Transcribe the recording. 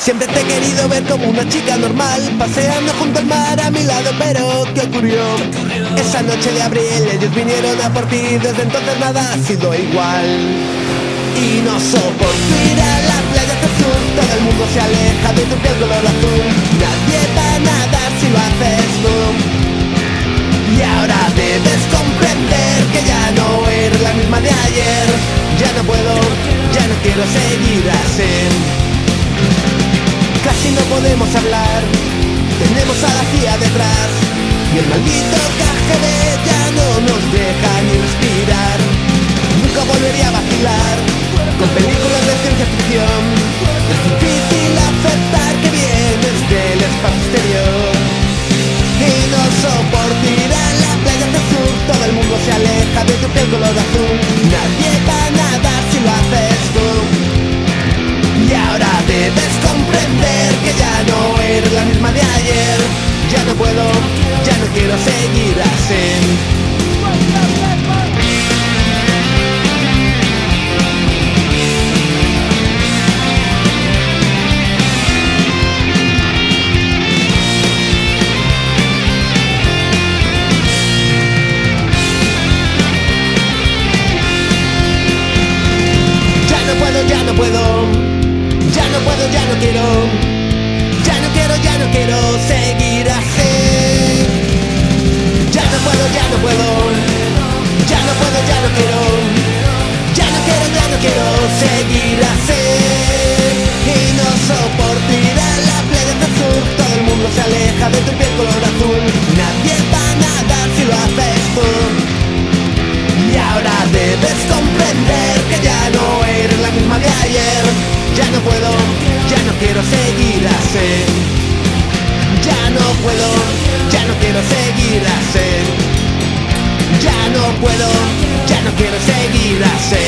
Siempre te he querido ver como una chica normal, paseando junto al mar a mi lado, pero ¿qué ocurrió? Esa noche de abril ellos vinieron a por ti, desde entonces nada ha sido igual. Y no soporto ir a la playa del sur, todo el mundo se aleja de tu piel color azul. Nadie va a nadar si lo haces tú. Y ahora debes comprender que ya no eres la misma de ayer. Ya no puedo, ya no quiero seguir así. Casi no podemos hablar, tenemos a la CIA detrás, y el maldito KGB ya no nos deja ni respirar. Nunca volvería a vacilar con películas de ciencia ficción. Es difícil aceptar que vienes del espacio exterior. Y no soporto ir a la playa del sur, todo el mundo se aleja de tu piel color azul. Nadie va a nadar si lo haces tú. Y ahora debes comprender que ya no eres la misma de ayer. Ya no puedo, ya no quiero seguir así. Ya no puedo, ya no puedo. Ya no puedo, ya no quiero. Ya no quiero, ya no quiero seguir así. Ya no puedo, ya no puedo. Ya no puedo, ya no quiero. Ya no quiero, ya no quiero seguir así. Y no soporto ir a la playa del sur, todo el mundo se aleja de tu piel color azul. Nadie va a nadar si lo haces tú. Y ahora debes comprender que ya no eres la misma de ayer. Ya no puedo, ya no quiero seguir así. Ya no puedo, ya no quiero seguir así. Ya no puedo, ya no quiero seguir así.